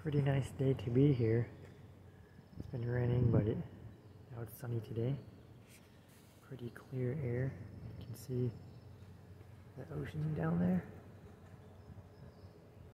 Pretty nice day to be here. It's been raining, but now it's sunny today. Pretty clear air. You can see the ocean down there.